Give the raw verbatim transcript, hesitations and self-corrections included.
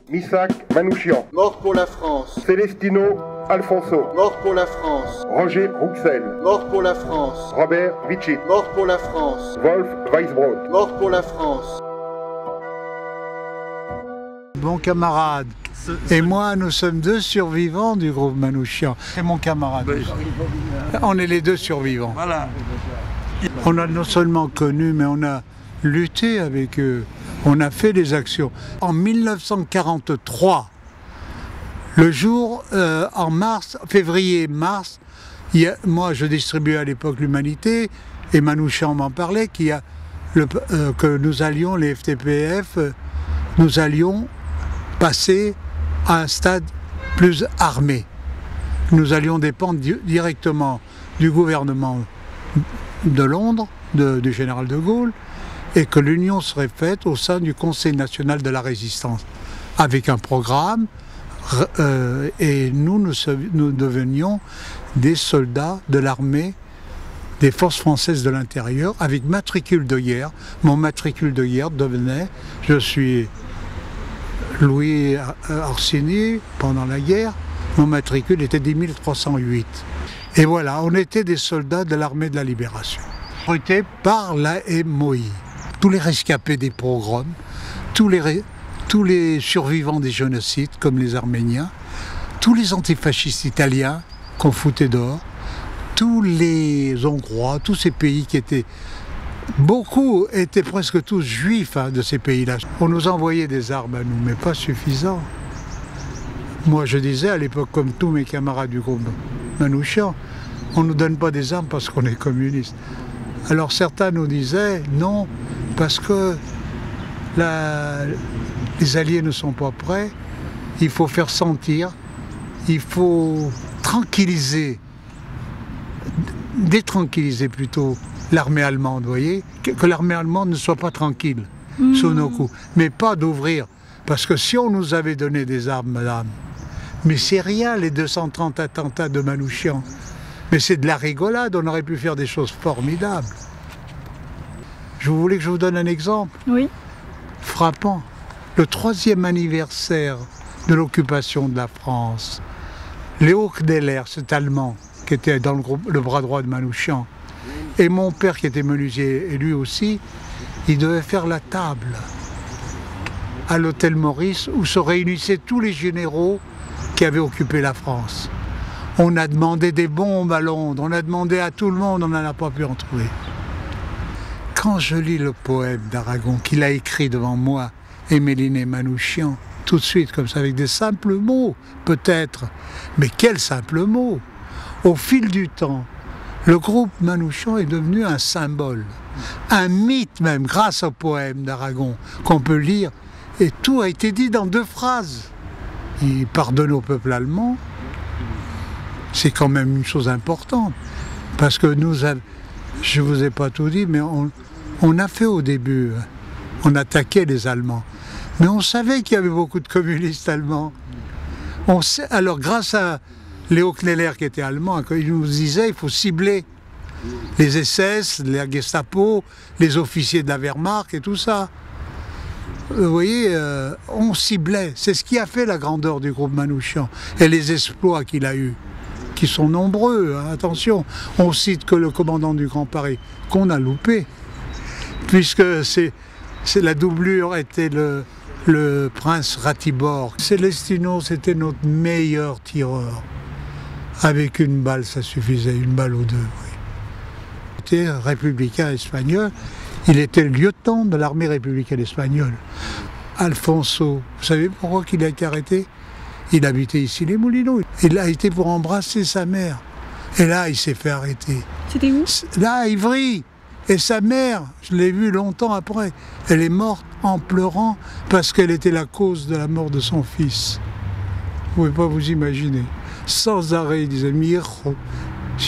Missak Manouchian. Mort pour la France. Celestino Alfonso. Mort pour la France. Roger Rouxel. Mort pour la France. Robert Vichy. Mort pour la France. Wolf Weisbrod. Mort pour la France. Mon camarade ce, ce... et moi, nous sommes deux survivants du groupe Manouchian. C'est mon camarade. Ben, on est les deux survivants. Voilà. On a non seulement connu, mais on a lutté avec eux. On a fait des actions. En mille neuf cent quarante-trois, le jour, euh, en mars, février-mars, moi je distribuais à l'époque l'Humanité, et Manouchian m'en parlait, qu'il y a le, euh, que nous allions, les F T P F, euh, nous allions passer à un stade plus armé. Nous allions dépendre di directement du gouvernement de Londres, de, du général de Gaulle, et que l'union serait faite au sein du Conseil national de la résistance, avec un programme, euh, et nous, nous, nous devenions des soldats de l'armée des forces françaises de l'intérieur, avec matricule de guerre. Mon matricule de guerre devenait, je suis Louis Orsini, pendant la guerre, mon matricule était dix mille trois cent huit. Et voilà, on était des soldats de l'armée de la libération, recrutés par la M O I. Tous les rescapés des pogroms, tous les, tous les survivants des génocides, comme les Arméniens, tous les antifascistes italiens qu'on foutait dehors, tous les Hongrois, tous ces pays qui étaient... Beaucoup étaient presque tous juifs hein, de ces pays-là. On nous envoyait des armes à nous, mais pas suffisant. Moi, je disais à l'époque, comme tous mes camarades du groupe Manouchian, on ne nous donne pas des armes parce qu'on est communiste. Alors certains nous disaient non, parce que la, les Alliés ne sont pas prêts, il faut faire sentir, il faut tranquilliser, détranquilliser plutôt l'armée allemande, vous voyez, que, que l'armée allemande ne soit pas tranquille mmh. sur nos coups, mais pas d'ouvrir, parce que si on nous avait donné des armes, madame, mais c'est rien les deux cent trente attentats de Manouchian, mais c'est de la rigolade, on aurait pu faire des choses formidables. Je voulais que je vous donne un exemple oui. frappant. Le troisième anniversaire de l'occupation de la France, Léo Kneller, cet Allemand, qui était dans le, groupe, le bras droit de Manouchian, et mon père qui était menuisier, et lui aussi, il devait faire la table à l'hôtel Maurice où se réunissaient tous les généraux qui avaient occupé la France. On a demandé des bombes à Londres, on a demandé à tout le monde, on n'en a pas pu en trouver. Quand je lis le poème d'Aragon qu'il a écrit devant moi, Émeline Manouchian, tout de suite comme ça, avec des simples mots, peut-être, mais quels simples mots! Au fil du temps, le groupe Manouchian est devenu un symbole, un mythe même, grâce au poème d'Aragon, qu'on peut lire, et tout a été dit dans deux phrases. Il pardonne au peuple allemand, c'est quand même une chose importante, parce que nous, je ne vous ai pas tout dit, mais on, on a fait au début, on attaquait les Allemands, mais on savait qu'il y avait beaucoup de communistes allemands. On sait, alors grâce à Léo Kneller qui était allemand, il nous disait il faut cibler les S S, la Gestapo, les officiers de la Wehrmacht et tout ça. Vous voyez, euh, on ciblait. C'est ce qui a fait la grandeur du groupe Manouchian et les exploits qu'il a eus, qui sont nombreux, hein, attention. On cite que le commandant du Grand Paris, qu'on a loupé, puisque c'est la doublure était le, le prince Ratibor. Celestino, c'était notre meilleur tireur. Avec une balle, ça suffisait, une balle ou deux. Oui. Il était républicain espagnol, il était le lieutenant de l'armée républicaine espagnole. Alfonso, vous savez pourquoi il a été arrêté? Il habitait ici les Moulineaux. Il a été pour embrasser sa mère. Et là, il s'est fait arrêter. C'était où? Là, à Ivry. Et sa mère, je l'ai vue longtemps après, elle est morte en pleurant parce qu'elle était la cause de la mort de son fils. Vous ne pouvez pas vous imaginer. Sans arrêt, il disait « Miro ».